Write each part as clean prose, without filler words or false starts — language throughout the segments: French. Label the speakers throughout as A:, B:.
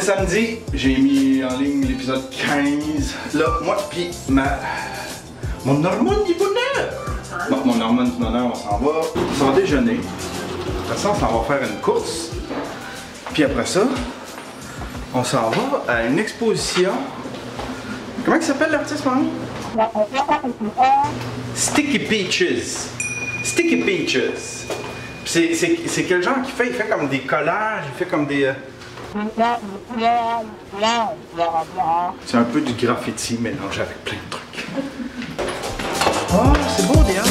A: samedi, j'ai mis en ligne l'épisode 15. Là, moi pis mon hormone du bonheur. Non, mon hormone du bonheur, on s'en va déjeuner. Après ça, on s'en va faire une course. Puis après ça, on s'en va à une exposition. Comment il s'appelle l'artiste, mamie? Sticky Peaches. Sticky Peaches. C'est quel genre qu'il fait? Il fait comme des collages, il fait comme des... C'est un peu du graffiti mélangé avec plein de trucs. Oh, c'est beau dehors!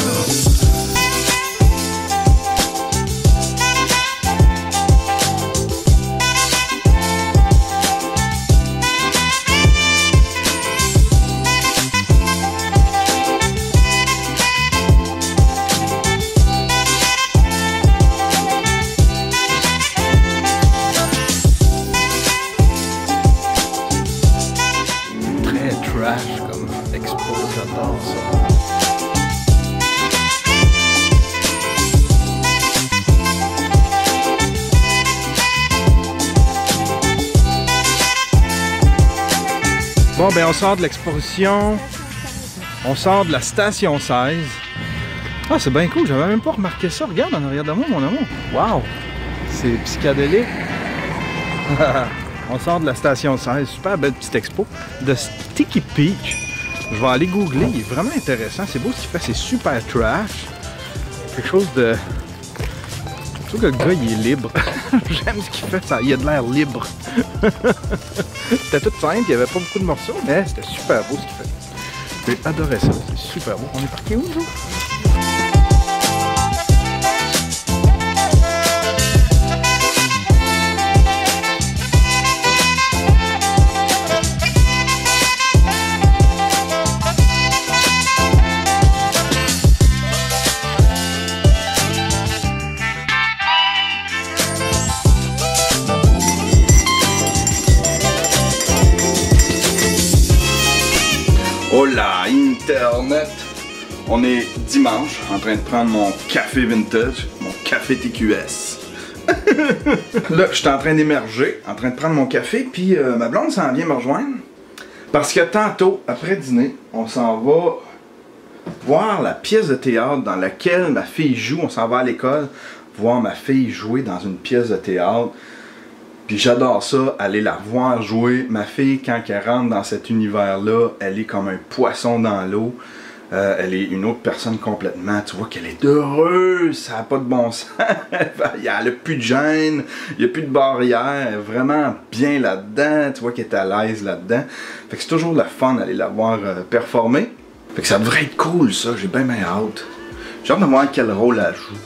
A: Comme expo, j'adore ça. Bon, ben on sort de l'exposition, on sort de la station 16. Ah, c'est bien cool, j'avais même pas remarqué ça. Regarde en arrière de moi, mon amour. Wow, c'est psychédélique. On sort de la station 16, super belle petite expo de Sticky Peach. Je vais aller googler, il est vraiment intéressant. C'est beau ce qu'il fait, c'est super trash. Quelque chose de... Je trouve que le gars, il est libre. J'aime ce qu'il fait, ça. Il a de l'air libre. C'était tout simple, il n'y avait pas beaucoup de morceaux, mais c'était super beau ce qu'il fait. J'ai adoré ça, c'est super beau. On est parti où, nous? Hola Internet! On est dimanche en train de prendre mon café vintage, mon café TQS. Là, je suis en train d'émerger, en train de prendre mon café, puis ma blonde s'en vient me rejoindre. Parce que tantôt, après dîner, on s'en va voir la pièce de théâtre dans laquelle ma fille joue. On s'en va à l'école voir ma fille jouer dans une pièce de théâtre. Puis j'adore ça, aller la voir jouer. Ma fille, quand elle rentre dans cet univers-là, elle est comme un poisson dans l'eau. Elle est une autre personne complètement. Tu vois qu'elle est heureuse, ça n'a pas de bon sens. Il n'y a plus de gêne, il n'y a plus de barrière. Elle est vraiment bien là-dedans. Tu vois qu'elle est à l'aise là-dedans. Fait que c'est toujours le fun d'aller la voir performer. Fait que ça devrait être cool, ça. J'ai bien hâte. J'ai hâte de voir quel rôle elle joue.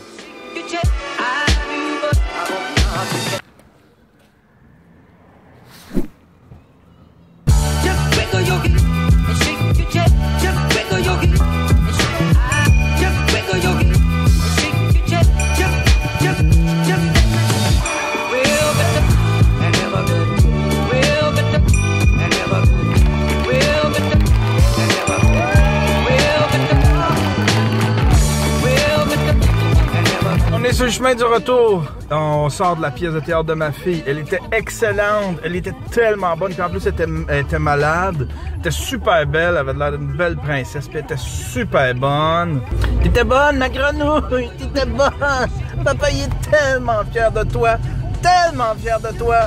A: Sur le chemin du retour, on sort de la pièce de théâtre de ma fille. Elle était excellente, elle était tellement bonne. Puis en plus, elle était malade, elle était super belle, elle avait l'air d'une belle princesse. Puis elle était super bonne. T'étais bonne, ma grenouille, t'étais bonne. Papa, il est tellement fier de toi, tellement fier de toi.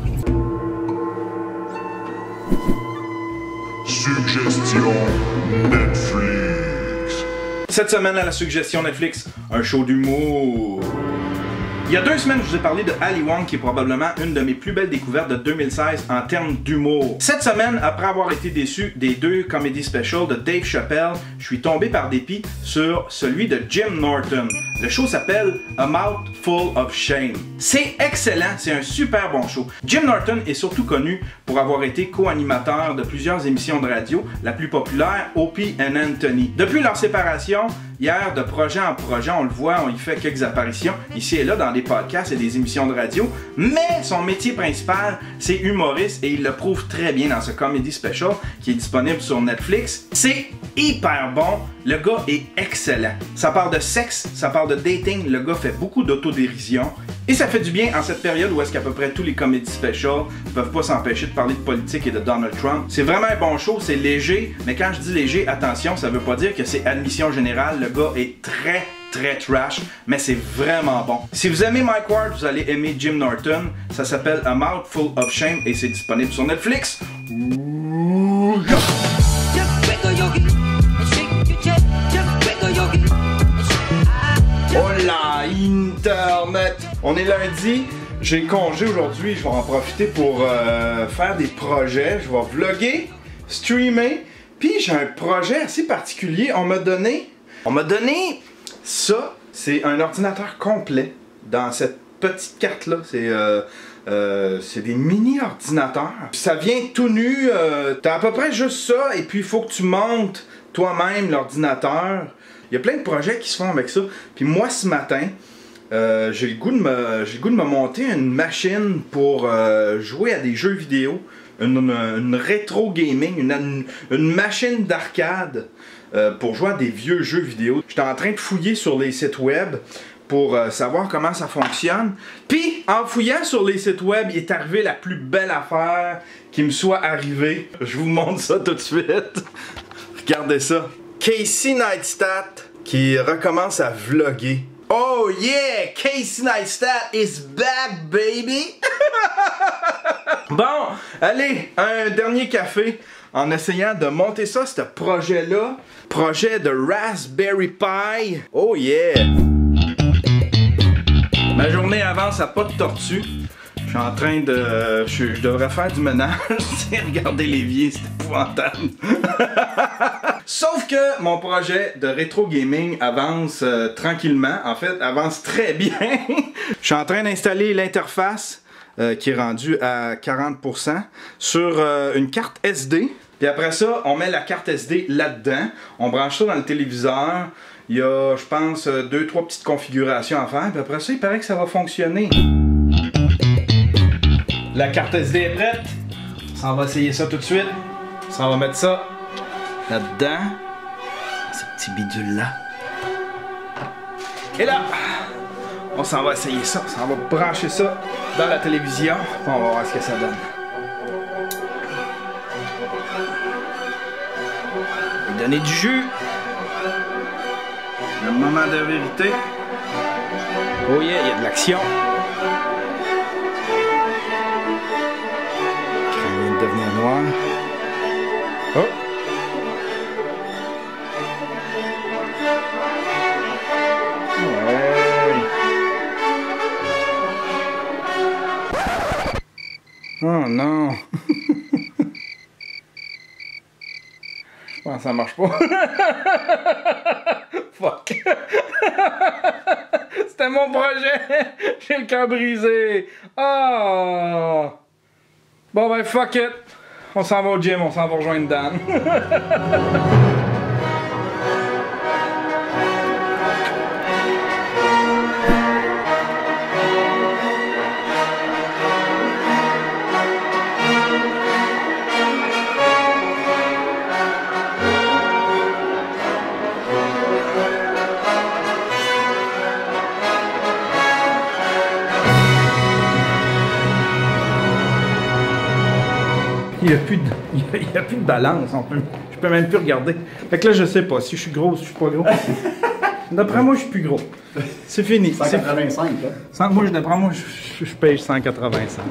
A: Suggestion Netflix. Cette semaine à la suggestion Netflix, un show d'humour. Il y a 2 semaines, je vous ai parlé de Ali Wong, qui est probablement une de mes plus belles découvertes de 2016 en termes d'humour. Cette semaine, après avoir été déçu des 2 comedy specials de Dave Chappelle, je suis tombé par dépit sur celui de Jim Norton. Le show s'appelle A Mouthful of Shame. C'est excellent, c'est un super bon show. Jim Norton est surtout connu pour avoir été co-animateur de plusieurs émissions de radio, la plus populaire, Opie and Anthony. Depuis leur séparation, hier de projet en projet, on le voit, on y fait quelques apparitions ici et là dans des podcasts et des émissions de radio, mais son métier principal, c'est humoriste et il le prouve très bien dans ce comedy special qui est disponible sur Netflix. C'est hyper bon, le gars est excellent. Ça parle de sexe, ça parle de dating, le gars fait beaucoup d'autodérision et ça fait du bien en cette période où est-ce qu'à peu près tous les comedy specials ne peuvent pas s'empêcher de parler de politique et de Donald Trump. C'est vraiment un bon show, c'est léger, mais quand je dis léger, attention, ça veut pas dire que c'est admission générale, le gars est très trash, mais c'est vraiment bon. Si vous aimez Mike Ward, vous allez aimer Jim Norton. Ça s'appelle A Mouthful of Shame et c'est disponible sur Netflix. Hola Internet! On est lundi, j'ai congé aujourd'hui, je vais en profiter pour faire des projets, je vais vlogger, streamer, puis j'ai un projet assez particulier, on m'a donné ça, c'est un ordinateur complet dans cette petite carte là, c'est des mini-ordinateurs. Ça vient tout nu, t'as à peu près juste ça, et puis il faut que tu montes toi-même l'ordinateur. Il y a plein de projets qui se font avec ça. Puis moi, ce matin, j'ai le goût de me monter une machine pour jouer à des jeux vidéo. Une rétro gaming, une machine d'arcade pour jouer à des vieux jeux vidéo. J'étais en train de fouiller sur les sites web pour savoir comment ça fonctionne. Puis, en fouillant sur les sites web, il est arrivé la plus belle affaire qui me soit arrivée. Je vous montre ça tout de suite. Regardez ça. Casey Neistat qui recommence à vlogger. Oh yeah! Casey Neistat is back, baby! Bon, allez, un dernier café en essayant de monter ça, ce projet-là. Projet de Raspberry Pi. Oh yeah! Ma journée avance à pas de tortue. Je suis en train de... Je devrais faire du ménage. Regardez l'évier, c'est épouvantable. Sauf que mon projet de rétro gaming avance tranquillement. En fait, avance très bien. Je suis en train d'installer l'interface qui est rendue à 40% sur une carte SD. Puis après ça, on met la carte SD là-dedans. On branche ça dans le téléviseur. Il y a, je pense, 2-3 petites configurations à faire. Puis après ça, il paraît que ça va fonctionner. La carte SD est prête. On va essayer ça tout de suite. On va mettre ça là-dedans. Ce petit bidule-là. Et là, on s'en va essayer ça. On va brancher ça dans la télévision. On va voir ce que ça donne. Et donner du jus. Le moment de vérité. Oh yeah, il y a de l'action. Il vient de devenir noir. Oh! Ouais. Oh non! Je pense que ça marche pas. Fuck! C'était mon projet! J'ai le cœur brisé! Oh! Bon ben fuck it! On s'en va au gym, on s'en va rejoindre Dan. Il n'y a plus de balance, je peux même plus regarder. Fait que là, je sais pas si je suis gros ou si je suis pas gros. D'après moi, je suis plus gros. C'est fini.
B: 185, là?
A: D'après moi, je pèse 185.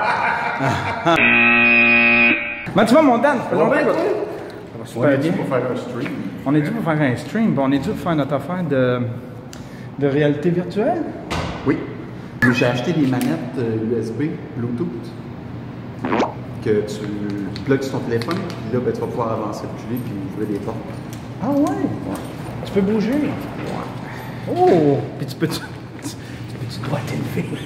A: Ben, tu vois, mon Dan, ça va super bien.
B: Pour faire un stream.
A: On est dû pour faire un stream, on est dû pour faire notre affaire de réalité virtuelle.
B: Oui. J'ai acheté des manettes USB, Bluetooth, que tu plugues sur ton téléphone, puis là, ben, tu vas pouvoir avancer, reculer, puis ouvrir des portes.
A: Ah ouais? Tu peux bouger? Ouais. Oh! Puis tu peux gratter une fille.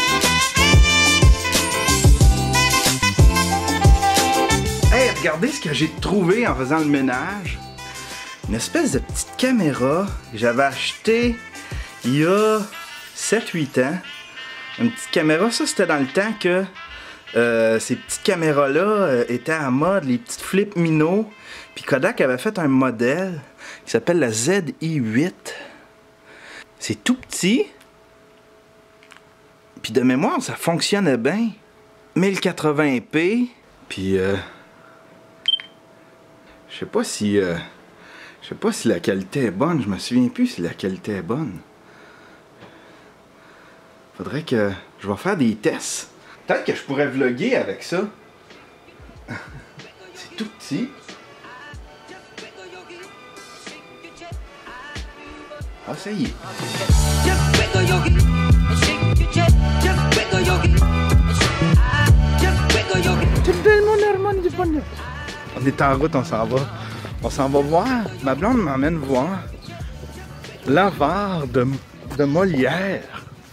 A: Hey, regardez ce que que j'ai trouvé en faisant le ménage. Une espèce de petite caméra que j'avais achetée il y a 7-8 ans. Une petite caméra, ça c'était dans le temps que ces petites caméras-là étaient en mode, les petites flip Mino. Puis Kodak avait fait un modèle qui s'appelle la ZI-8. C'est tout petit. Puis de mémoire, ça fonctionnait bien. 1080p. Puis je sais pas si la qualité est bonne. Je me souviens plus si la qualité est bonne. Faudrait que je vais faire des tests. Peut-être que je pourrais vlogger avec ça. C'est tout petit. Ah, ça y est. On est en route, on s'en va. On s'en va voir. Ma blonde m'emmène voir l'avare de Molière.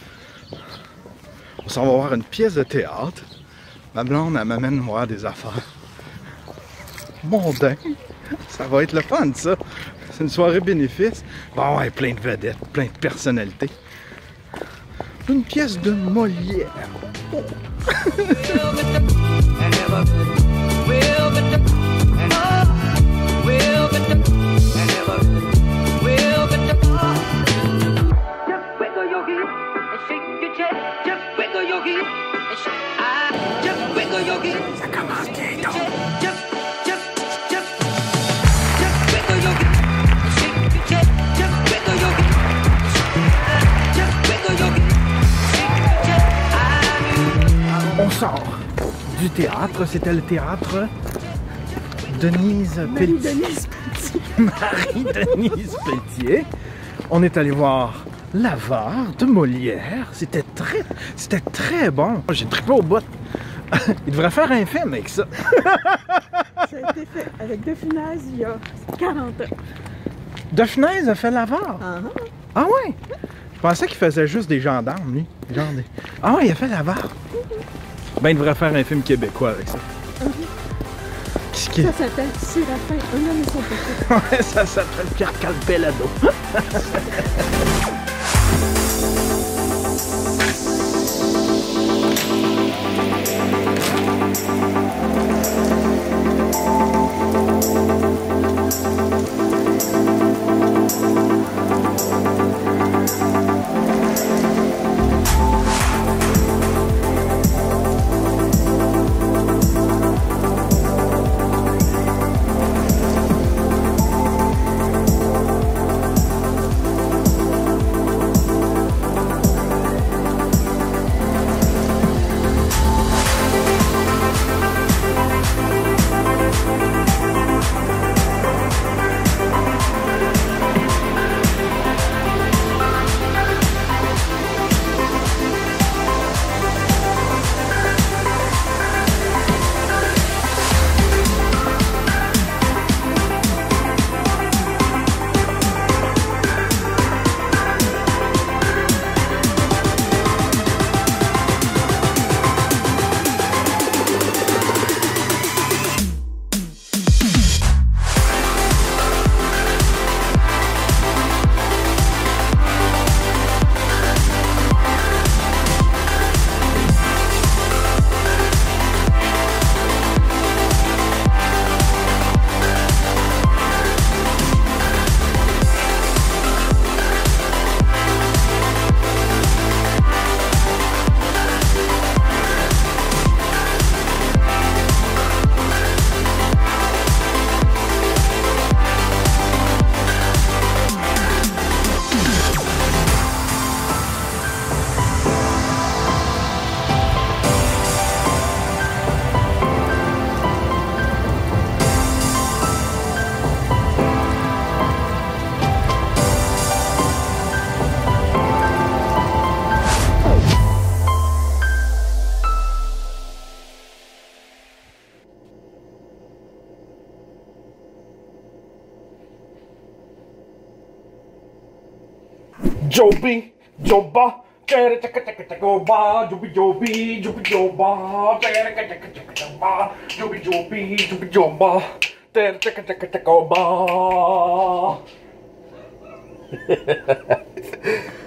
A: On s'en va voir une pièce de théâtre. Ma blonde, elle m'amène voir des affaires. Mondain. Ça va être le fun, ça. C'est une soirée bénéfice. Bon, ouais, plein de vedettes, plein de personnalités. Une pièce de Molière. Oh. Ça commence bientôt. On sort du théâtre, c'était le théâtre Marie-Denise Pelletier. On est allé voir l'avare de Molière. C'était très bon. J'ai trippé au bout. Il devrait faire un film avec ça.
C: Ça a été fait avec De Funès il y a 40 ans.
A: De Funès a fait l'avare? Ah ouais? Je pensais qu'il faisait juste des gendarmes, lui. Ah ouais, il a fait l'avare. Ben, il devrait faire un film québécois avec ça.
C: Ça s'appelle Séraphin, un homme et son petit.
A: Ouais, ça s'appelle Pierre Calpelado. Joby, Joba, Joby, Joba, Combat.